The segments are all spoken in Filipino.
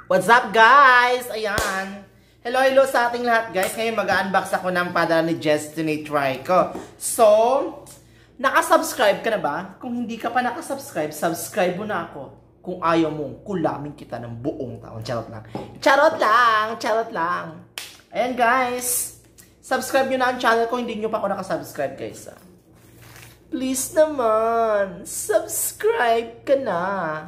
What's up guys? Ayan. Hello sa ating lahat guys. Ngayon mag-unbox ako ng padala ni Destiny Trico. So, nakasubscribe ka na ba? Kung hindi ka pa nakasubscribe, subscribe mo na ako. Kung ayaw mong kulamin kita ng buong taon. Charot lang. Charot lang! Charot lang! Ayan guys. Subscribe nyo na ang channel ko. Hindi nyo pa ako nakasubscribe guys. Please naman. Subscribe ka na.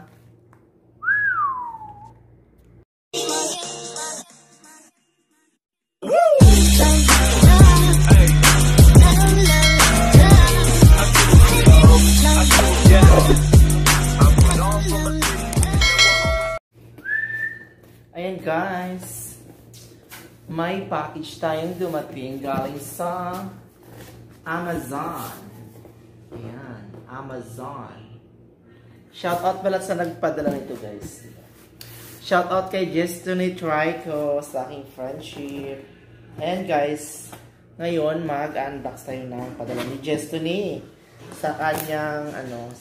Ayan guys, may package tayong dumating galing sa Amazon. Ayan, Amazon. Shoutout pala sa nagpadala nito guys. Shoutout kay Destiny Trico sa aking friendship. Ayan guys, ngayon mag-unbox tayo ng padala ni Destiny sa kanyang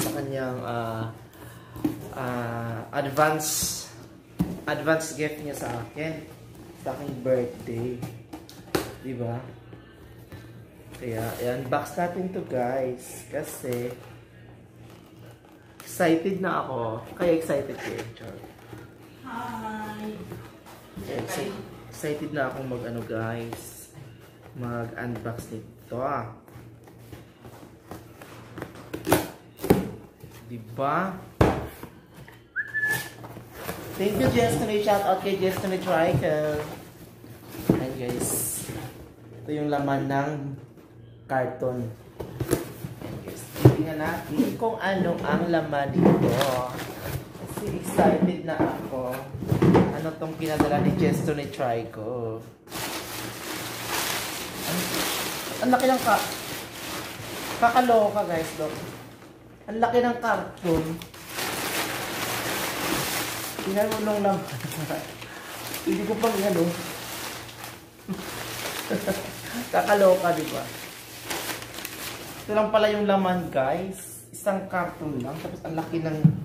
advance gift niya sa akin sa aking birthday, diba? Kaya i-unbox natin to guys kasi excited na ako. Kaya excited kayo. Hi! Excited na akong guys, mag-unbox nito diba? Thank you Destiny, shout out kay Destiny Trico. Ayan guys, ito yung laman ng carton. Ayan guys, tingnan natin kung ano ang laman nito. Kasi excited na ako. Ano tong pinadala ni Destiny Trico. Ang laki ng kakaloka guys, look. Ang laki ng carton. Tingnan mo nung lang. Hindi ko pang kakaloka, diba? Ito lang pala yung laman, guys. Isang carton lang. Tapos ang laki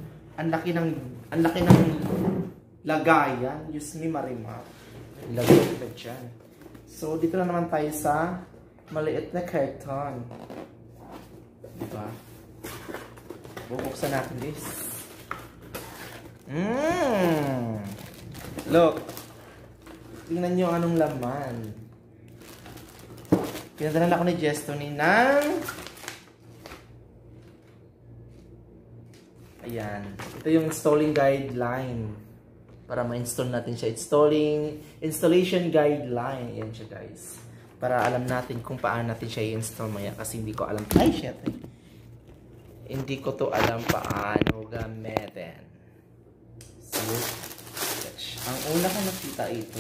ng lagayan. Diyos ni Marimar. Lagay ka dyan. So, dito na naman tayo sa maliit na carton. Diba? Bubuksan natin this. Look. Tingnan nyo anong laman. Pinadala ako ni Destiny ng ayan. Ito yung installing guideline. Para ma-install natin siya. Installation guideline. Ayan siya guys. Para alam natin kung paano natin siya i-install maya. Kasi hindi ko alam. Ay shit. Hindi ko to alam paano gamitin. So, ang una ko nakita ito.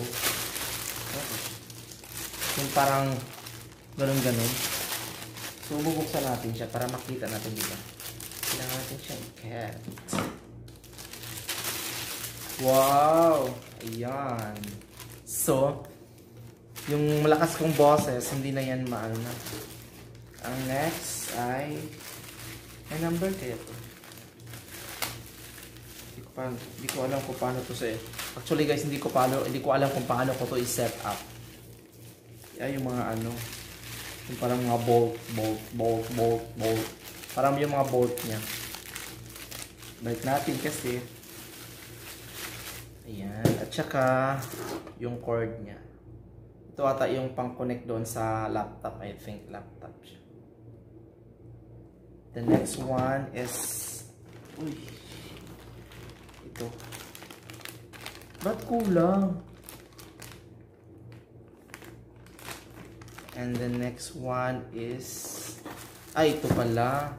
Yung parang ganun-ganun. So, bubuksan natin siya para makita natin dito. Kailangan natin siya i-cut. Wow! Ayan. So, yung malakas kong boses, hindi na yan maano na. Ang next ay may number kaya to. Hindi ko alam kung paano to actually guys, hindi ko alam kung paano ko to i-set up. Yan yung mga yung parang mga bolt. Parang yung mga bolt niya. Balik natin kasi. Ayan. At saka yung cord niya. Ito ata yung pang-connect doon sa laptop. I think laptop siya. The next one is ito. Ba't kulang? And the next one is ito pala.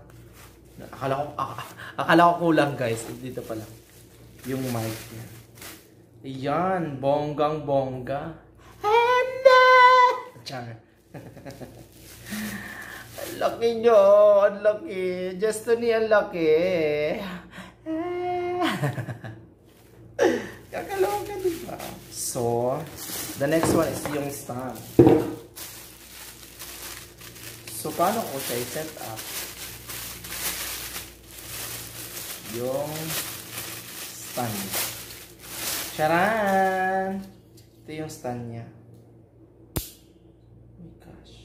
Akala ko kulang guys. Dito pala. Yung mic niya. Ayan. Bonggang-bongga. Handa! Char. Ang laki nyo. Ang laki. Destiny, ang laki. Kakaloka, diba? So, the next one is yung stand. So, paano ko siya i-set up? Yung stand. Charan! Ito yung stand niya. Oh my gosh.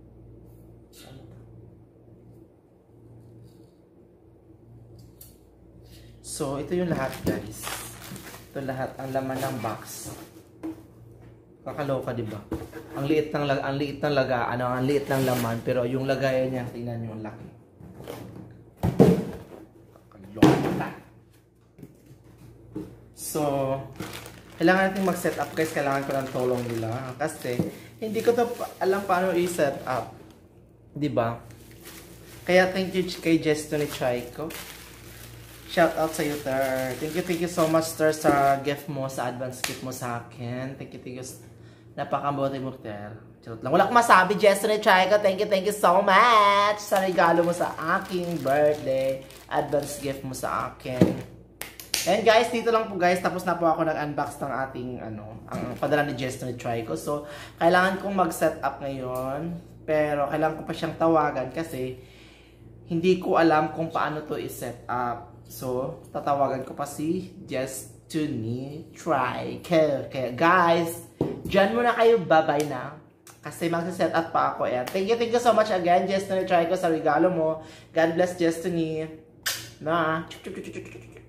So, ito yung lahat, guys. Ito lahat, ang laman ng box. Kakaloka, di ba? Ang liit ng laman, pero yung lagayan niya, tingnan niyo ang laki. Kakaloka. So, kailangan natin mag-set up, guys. Kailangan ko ng tulong nila kasi hindi ko to alam paano i-set up. Di ba? Kaya thank you kay Destiny Trico. Shout out sa iyo, Ter. Thank you so much, Ter, sa gift mo, sa advance gift mo sa akin. Thank you. Napakabuti mo, Ter. Charot lang. Wala akong masabi, Destiny Trico. Thank you so much sa regalo mo sa aking birthday. Advance gift mo sa akin. And guys, dito lang po, guys. Tapos na po ako nag-unbox ng ating, ang padala ni Destiny Trico. So, kailangan kong mag-set up ngayon. Pero, kailangan ko pa siyang tawagan kasi hindi ko alam kung paano to i-set up. So, tatawagan ko pa si Destiny Trico. Kaya guys, dyan muna kayo, bye-bye na. Kasi mag-set up pa ako. Ayan. Thank you so much again, Destiny Trico, sa regalo mo. God bless, Destiny. Na.